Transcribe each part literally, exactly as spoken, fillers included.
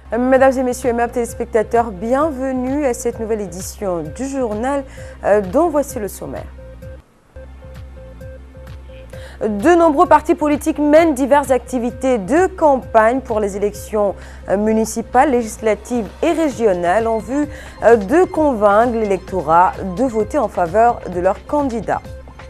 Mesdames et messieurs, aimables téléspectateurs, bienvenue à cette nouvelle édition du journal euh, dont voici le sommaire. De nombreux partis politiques mènent diverses activités de campagne pour les élections euh, municipales, législatives et régionales en vue euh, de convaincre l'électorat de voter en faveur de leurs candidats.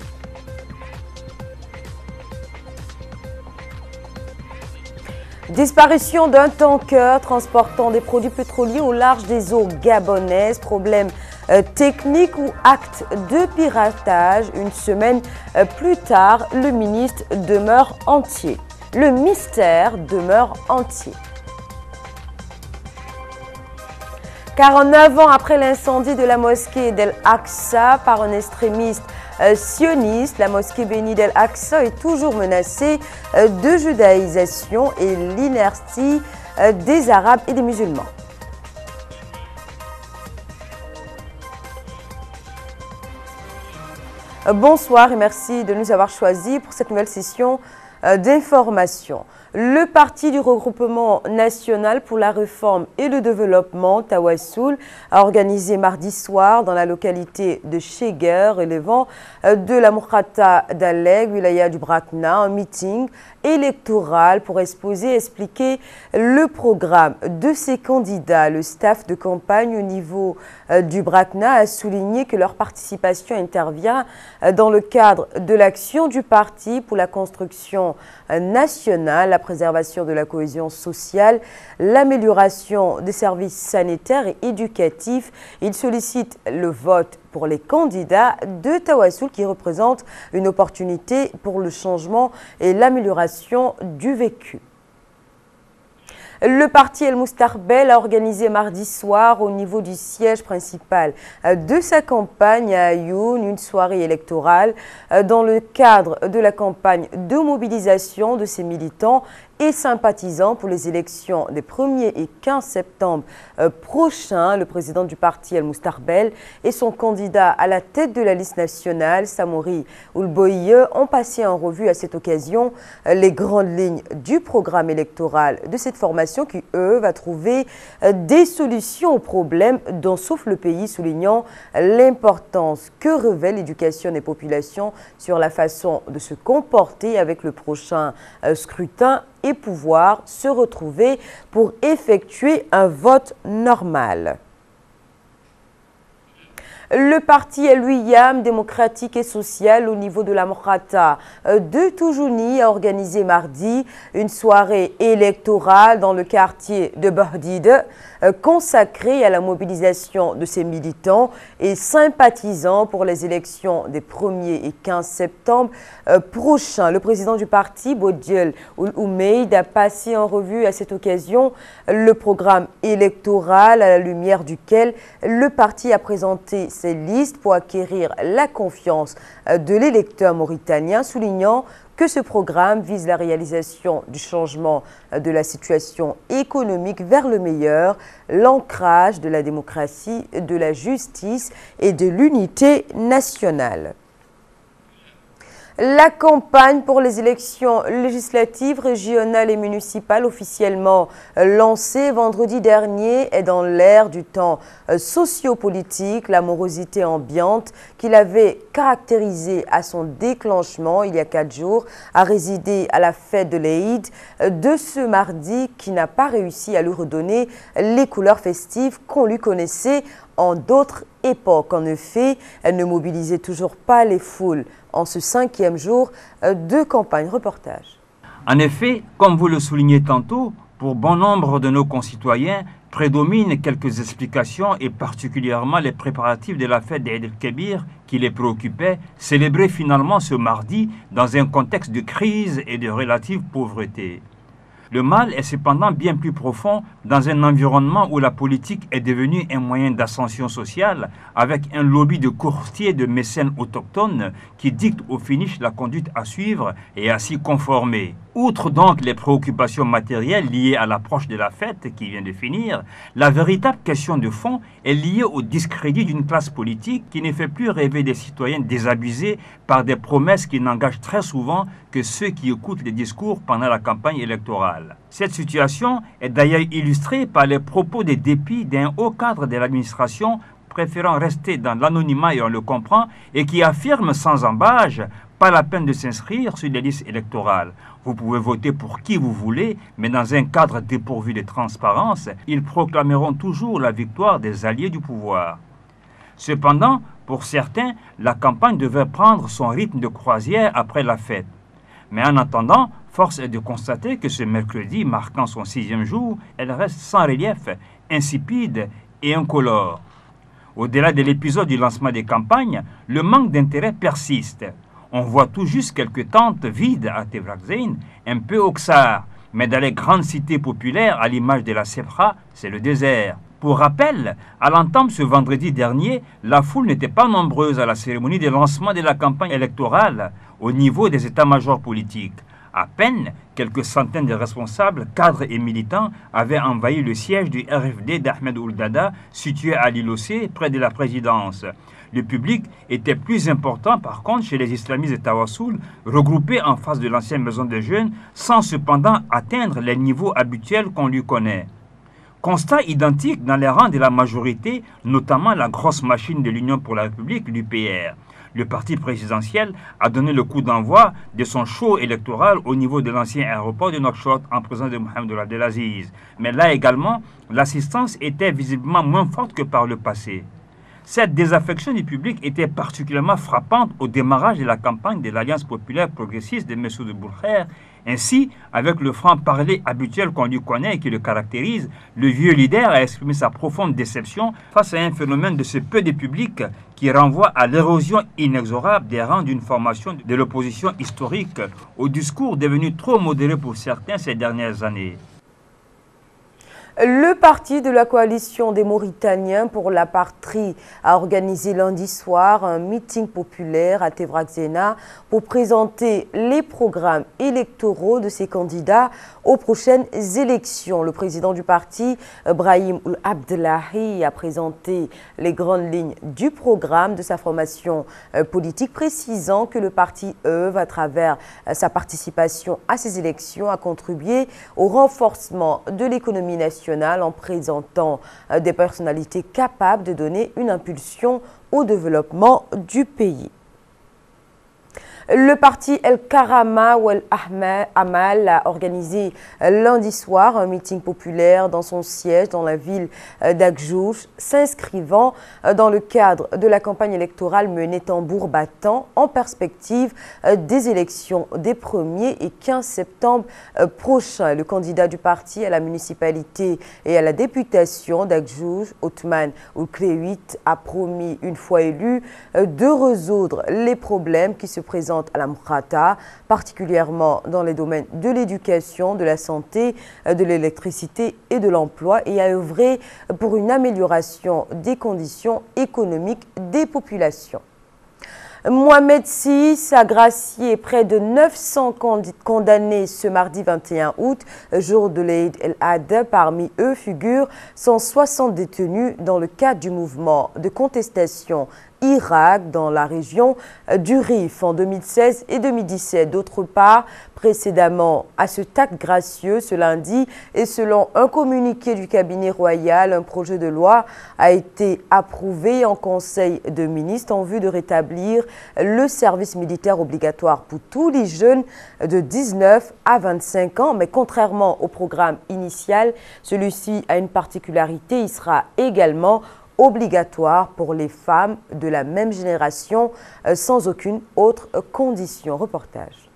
Disparition d'un tanker transportant des produits pétroliers au large des eaux gabonaises, problème euh, technique ou acte de piratage. Une semaine euh, plus tard, le ministre demeure entier. Le mystère demeure entier. quarante-neuf ans après l'incendie de la mosquée d'El-Aqsa par un extrémiste euh, sioniste, la mosquée bénie d'El-Aqsa est toujours menacée euh, de judaïsation et l'inertie euh, des Arabes et des musulmans. Euh, bonsoir et merci de nous avoir choisis pour cette nouvelle session euh, d'information. Le Parti du regroupement national pour la réforme et le développement, Tawassoul, a organisé mardi soir dans la localité de Cheguer, relevant de la Mourkhata d'Aleg, wilaya du Brakna, un meeting électoral pour exposer et expliquer le programme de ses candidats. Le staff de campagne au niveau du Brakna a souligné que leur participation intervient dans le cadre de l'action du parti pour la construction nationale, la préservation de la cohésion sociale, l'amélioration des services sanitaires et éducatifs. Il sollicite le vote pour les candidats de Tawassoul qui représentent une opportunité pour le changement et l'amélioration du vécu. Le parti El Moustarbel a organisé mardi soir au niveau du siège principal de sa campagne à Ayoun une soirée électorale dans le cadre de la campagne de mobilisation de ses militants et sympathisants pour les élections des premier et quinze septembre prochains. Le président du parti El Moustarbel et son candidat à la tête de la liste nationale, Samori Oulboye, ont passé en revue à cette occasion les grandes lignes du programme électoral de cette formation qui, eux, va trouver des solutions aux problèmes dont souffre le pays, soulignant l'importance que revêt l'éducation des populations sur la façon de se comporter avec le prochain scrutin et pouvoir se retrouver pour effectuer un vote normal. Le parti El Wiyam démocratique et social au niveau de la Mourkhata de Toujouni a organisé mardi une soirée électorale dans le quartier de Bordide consacrée à la mobilisation de ses militants et sympathisants pour les élections des premier et quinze septembre prochains. Le président du parti, Bodjel Oul-Oumeid, a passé en revue à cette occasion le programme électoral à la lumière duquel le parti a présenté ses listes pour acquérir la confiance de l'électeur mauritanien, soulignant que ce programme vise la réalisation du changement de la situation économique vers le meilleur, l'ancrage de la démocratie, de la justice et de l'unité nationale. La campagne pour les élections législatives, régionales et municipales officiellement lancée vendredi dernier est dans l'ère du temps sociopolitique. La morosité ambiante qu'il avait caractérisée à son déclenchement il y a quatre jours a résidé à la fête de l'Eid de ce mardi qui n'a pas réussi à lui redonner les couleurs festives qu'on lui connaissait en d'autres époques. En effet, elle ne mobilisait toujours pas les foules en ce cinquième jour de campagne. Reportage. En effet, comme vous le soulignez tantôt, pour bon nombre de nos concitoyens, prédominent quelques explications et particulièrement les préparatifs de la fête d'Eid el-Kébir qui les préoccupaient, célébrés finalement ce mardi dans un contexte de crise et de relative pauvreté. Le mal est cependant bien plus profond dans un environnement où la politique est devenue un moyen d'ascension sociale avec un lobby de courtiers de mécènes autochtones qui dictent au finish la conduite à suivre et à s'y conformer. Outre donc les préoccupations matérielles liées à l'approche de la fête qui vient de finir, la véritable question de fond est liée au discrédit d'une classe politique qui ne fait plus rêver des citoyens désabusés par des promesses qui n'engagent très souvent que ceux qui écoutent les discours pendant la campagne électorale. électorale. Cette situation est d'ailleurs illustrée par les propos des dépits d'un haut cadre de l'administration préférant rester dans l'anonymat, et on le comprend, et qui affirme sans embâche: pas la peine de s'inscrire sur les listes électorales. Vous pouvez voter pour qui vous voulez, mais dans un cadre dépourvu de transparence, ils proclameront toujours la victoire des alliés du pouvoir. Cependant, pour certains, la campagne devait prendre son rythme de croisière après la fête. Mais en attendant, force est de constater que ce mercredi, marquant son sixième jour, elle reste sans relief, insipide et incolore. Au-delà de l'épisode du lancement des campagnes, le manque d'intérêt persiste. On voit tout juste quelques tentes vides à Tebrazzen, un peu au Ksar, mais dans les grandes cités populaires, à l'image de la Sebra, c'est le désert. Pour rappel, à l'entame ce vendredi dernier, la foule n'était pas nombreuse à la cérémonie de lancement de la campagne électorale au niveau des états-majors politiques. À peine, quelques centaines de responsables, cadres et militants avaient envahi le siège du R F D d'Ahmed Ould Daddah, situé à l'île Ossé, près de la présidence. Le public était plus important, par contre, chez les islamistes de Tawassoul, regroupés en face de l'ancienne maison des jeunes, sans cependant atteindre les niveaux habituels qu'on lui connaît. Constat identique dans les rangs de la majorité, notamment la grosse machine de l'Union pour la République, l'U P R. Le parti présidentiel a donné le coup d'envoi de son show électoral au niveau de l'ancien aéroport de Nouakchott en présence de Mohamed Ould Abdelaziz. Mais là également, l'assistance était visiblement moins forte que par le passé. Cette désaffection du public était particulièrement frappante au démarrage de la campagne de l'Alliance populaire progressiste de Messoud Boulkher. Ainsi, avec le franc-parler habituel qu'on lui connaît et qui le caractérise, le vieux leader a exprimé sa profonde déception face à un phénomène de ce peu de public qui renvoie à l'érosion inexorable des rangs d'une formation de l'opposition historique, au discours devenu trop modéré pour certains ces dernières années. Le parti de la coalition des Mauritaniens pour la patrie a organisé lundi soir un meeting populaire à Tebrazzen pour présenter les programmes électoraux de ses candidats aux prochaines élections. Le président du parti, Brahim Ould Abdellahi, a présenté les grandes lignes du programme de sa formation politique, précisant que le parti œuvre à travers sa participation à ces élections à contribuer au renforcement de l'économie nationale en présentant des personnalités capables de donner une impulsion au développement du pays. Le parti El Karama ou El Amal a organisé lundi soir un meeting populaire dans son siège dans la ville d'Akjouj, s'inscrivant dans le cadre de la campagne électorale menée tambour battant en perspective des élections des premiers et quinze septembre prochains. Le candidat du parti à la municipalité et à la députation d'Akjouj, Othman Oulkrewit, a promis, une fois élu, de résoudre les problèmes qui se présentent à la Mkrata, particulièrement dans les domaines de l'éducation, de la santé, de l'électricité et de l'emploi, et a œuvré pour une amélioration des conditions économiques des populations. Mohamed six a gracié près de neuf cents condamnés ce mardi vingt et un août, jour de l'Eid el-Adha. Parmi eux figurent cent soixante détenus dans le cadre du mouvement de contestation Irak dans la région du Rif en deux mille seize et deux mille dix-sept. D'autre part, précédemment à ce acte gracieux ce lundi, et selon un communiqué du cabinet royal, un projet de loi a été approuvé en Conseil de ministres en vue de rétablir le service militaire obligatoire pour tous les jeunes de dix-neuf à vingt-cinq ans. Mais contrairement au programme initial, celui-ci a une particularité, il sera également obligatoire pour les femmes de la même génération euh, sans aucune autre condition. Reportage.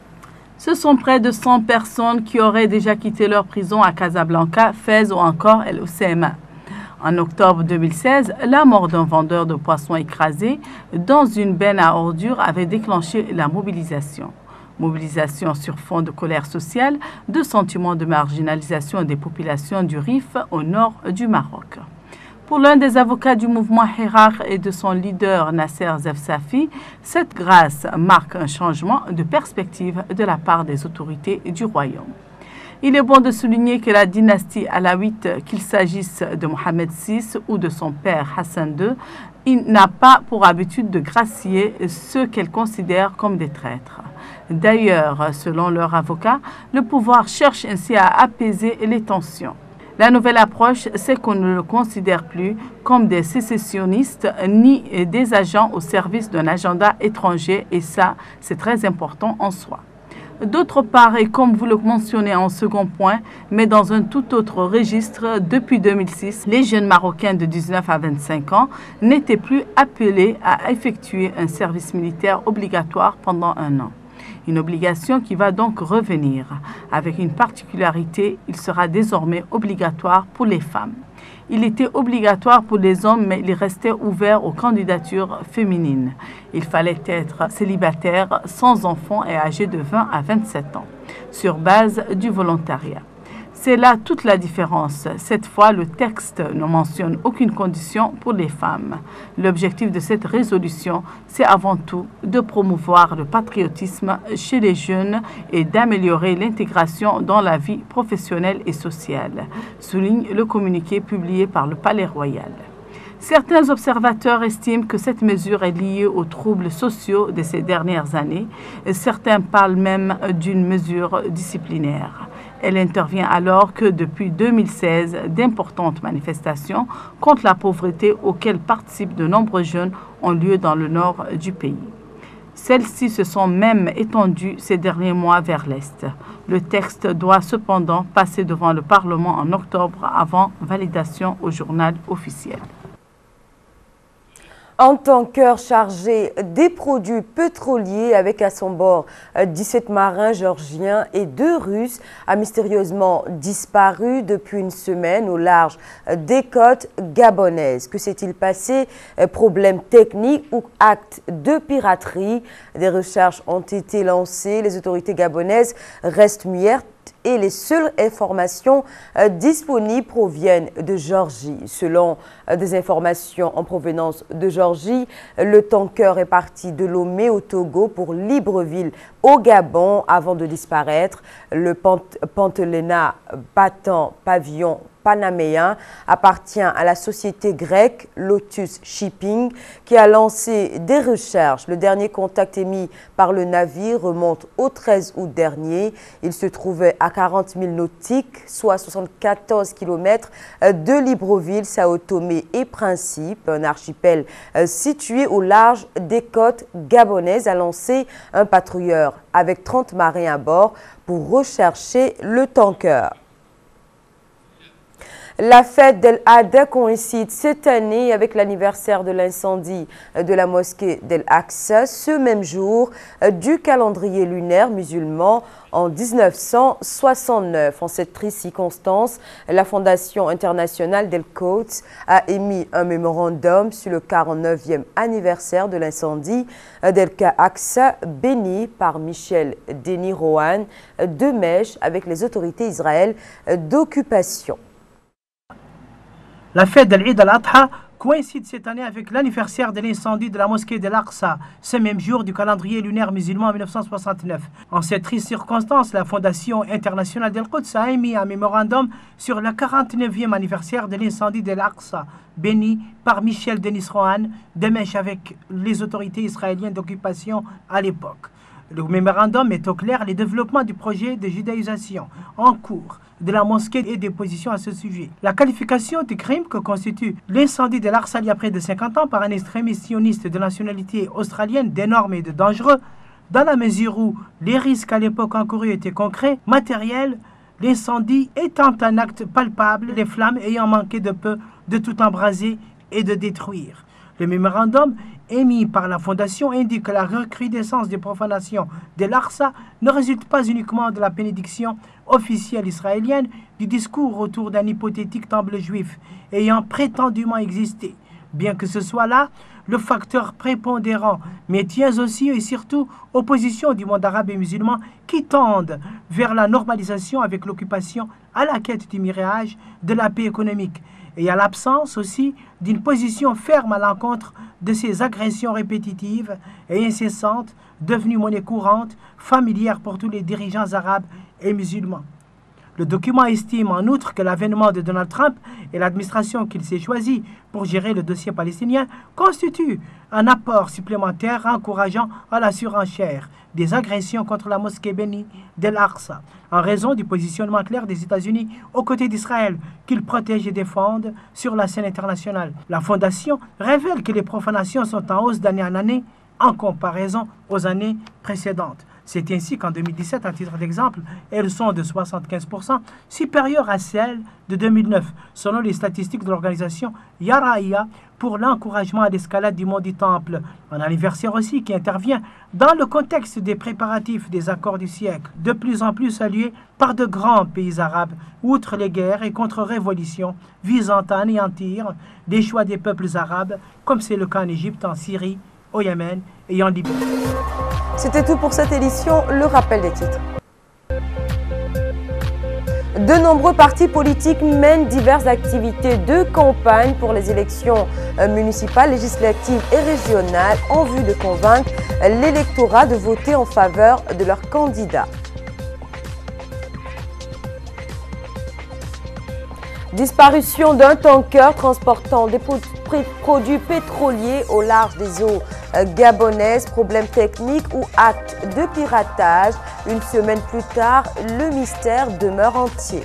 Ce sont près de cent personnes qui auraient déjà quitté leur prison à Casablanca, Fès ou encore El Hoceima. En octobre deux mille seize, la mort d'un vendeur de poissons écrasé dans une benne à ordures avait déclenché la mobilisation. Mobilisation sur fond de colère sociale, de sentiments de marginalisation des populations du Rif au nord du Maroc. Pour l'un des avocats du mouvement Hirar et de son leader Nasser Zefsafi, cette grâce marque un changement de perspective de la part des autorités du royaume. Il est bon de souligner que la dynastie alawite, qu'il s'agisse de Mohamed six ou de son père Hassan deux, n'a pas pour habitude de gracier ceux qu'elle considère comme des traîtres. D'ailleurs, selon leur avocat, le pouvoir cherche ainsi à apaiser les tensions. La nouvelle approche, c'est qu'on ne le considère plus comme des sécessionnistes ni des agents au service d'un agenda étranger, et ça, c'est très important en soi. D'autre part, et comme vous le mentionnez en second point, mais dans un tout autre registre, depuis deux mille six, les jeunes Marocains de dix-neuf à vingt-cinq ans n'étaient plus appelés à effectuer un service militaire obligatoire pendant un an. Une obligation qui va donc revenir. Avec une particularité, il sera désormais obligatoire pour les femmes. Il était obligatoire pour les hommes, mais il restait ouvert aux candidatures féminines. Il fallait être célibataire, sans enfant et âgé de vingt à vingt-sept ans, sur base du volontariat. C'est là toute la différence. Cette fois, le texte ne mentionne aucune condition pour les femmes. L'objectif de cette résolution, c'est avant tout de promouvoir le patriotisme chez les jeunes et d'améliorer l'intégration dans la vie professionnelle et sociale, souligne le communiqué publié par le Palais Royal. Certains observateurs estiment que cette mesure est liée aux troubles sociaux de ces dernières années. Certains parlent même d'une mesure disciplinaire. Elle intervient alors que depuis deux mille seize, d'importantes manifestations contre la pauvreté auxquelles participent de nombreux jeunes ont lieu dans le nord du pays. Celles-ci se sont même étendues ces derniers mois vers l'Est. Le texte doit cependant passer devant le Parlement en octobre avant validation au journal officiel. Un tanker chargé des produits pétroliers avec à son bord dix-sept marins géorgiens et deux Russes a mystérieusement disparu depuis une semaine au large des côtes gabonaises. Que s'est-il passé? Problème technique ou acte de piraterie? Des recherches ont été lancées. Les autorités gabonaises restent muettes et les seules informations euh, disponibles proviennent de Géorgie. Selon euh, des informations en provenance de Géorgie, le tanker est parti de Lomé au Togo pour Libreville au Gabon avant de disparaître. Le Pant Pantelena battant pavillon panaméen appartient à la société grecque Lotus Shipping qui a lancé des recherches. Le dernier contact émis par le navire remonte au treize août dernier. Il se trouvait à quarante milles nautiques, soit soixante-quatorze kilomètres de Libreville, Sao Tomé et Principe, un archipel situé au large des côtes gabonaises, a lancé un patrouilleur avec trente marins à bord pour rechercher le tanker. La fête d'El-Adha coïncide cette année avec l'anniversaire de l'incendie de la mosquée d'El-Aqsa, ce même jour du calendrier lunaire musulman en mille neuf cent soixante-neuf. En cette triste circonstance, la Fondation internationale d'El-Quds a émis un mémorandum sur le quarante-neuvième anniversaire de l'incendie d'El-Aqsa, béni par Michel Denis Rohan de Mèche avec les autorités israéliennes d'occupation. La fête d'El-Eid al-Adha coïncide cette année avec l'anniversaire de l'incendie de la mosquée d'El-Aqsa, ce même jour du calendrier lunaire musulman en mille neuf cent soixante-neuf. En cette triste circonstance, la Fondation internationale d'El-Quds a émis un mémorandum sur le quarante-neuvième anniversaire de l'incendie d'El-Aqsa, béni par Michel Denis Rohan de Mèche avec les autorités israéliennes d'occupation à l'époque. Le mémorandum met au clair les développements du projet de judaïsation en cours de la mosquée et des positions à ce sujet. La qualification du crime que constitue l'incendie de l'Aqsa il y a près de cinquante ans par un extrémiste sioniste de nationalité australienne d'énorme et de dangereux, dans la mesure où les risques à l'époque encourus étaient concrets, matériels, l'incendie étant un acte palpable, les flammes ayant manqué de peu de tout embraser et de détruire. Le mémorandum émis par la Fondation indique que la recrudescence des profanations de l'Aqsa ne résulte pas uniquement de la bénédiction officielle israélienne du discours autour d'un hypothétique temple juif ayant prétendument existé. Bien que ce soit là le facteur prépondérant, mais tient aussi et surtout aux positions du monde arabe et musulman qui tendent vers la normalisation avec l'occupation à la quête du mirage de la paix économique et à l'absence aussi d'une position ferme à l'encontre de ces agressions répétitives et incessantes devenues monnaie courante, familière pour tous les dirigeants arabes et musulmans. Le document estime en outre que l'avènement de Donald Trump et l'administration qu'il s'est choisie pour gérer le dossier palestinien constitue un apport supplémentaire encourageant à la surenchère des agressions contre la mosquée bénie d'Al-Aqsa, en raison du positionnement clair des États-Unis aux côtés d'Israël, qu'ils protègent et défendent sur la scène internationale. La Fondation révèle que les profanations sont en hausse d'année en année en comparaison aux années précédentes. C'est ainsi qu'en deux mille dix-sept, à titre d'exemple, elles sont de soixante-quinze pour cent supérieures à celles de deux mille neuf, selon les statistiques de l'organisation Yara'ia pour l'encouragement à l'escalade du monde du Temple. Un anniversaire aussi qui intervient dans le contexte des préparatifs des accords du siècle, de plus en plus salués par de grands pays arabes, outre les guerres et contre-révolutions visant à anéantir des choix des peuples arabes, comme c'est le cas en Égypte, en Syrie, au Yémen et en Libye. C'était tout pour cette édition, le rappel des titres. De nombreux partis politiques mènent diverses activités de campagne pour les élections municipales, législatives et régionales en vue de convaincre l'électorat de voter en faveur de leurs candidats. Disparition d'un tanker transportant des produits pétroliers au large des eaux gabonaises, problème technique ou acte de piratage. Une semaine plus tard, le mystère demeure entier.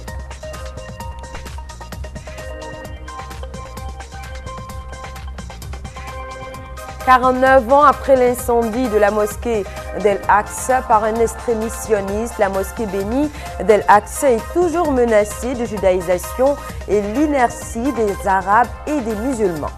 quarante-neuf ans après l'incendie de la mosquée d'Al-Aqsa par un extrémiste sioniste, la mosquée bénie d'Al-Aqsa est toujours menacée de judaïsation et l'inertie des Arabes et des musulmans.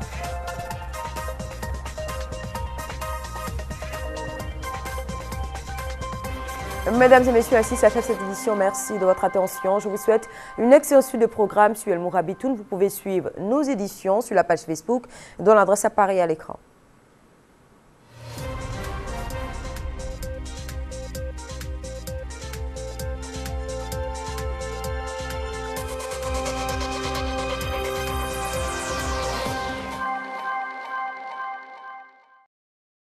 Mesdames et messieurs, ainsi s'achève cette édition. Merci de votre attention. Je vous souhaite une excellente suite de programmes sur El Mourabitoun. Vous pouvez suivre nos éditions sur la page Facebook dont l'adresse apparaît à l'écran.